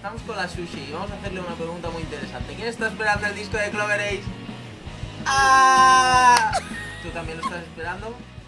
estamos con la Sushi y vamos a hacerle una pregunta muy interesante. ¿Quién está esperando el disco de Clover Ace? ¡Ah! ¿Tú también lo estás esperando?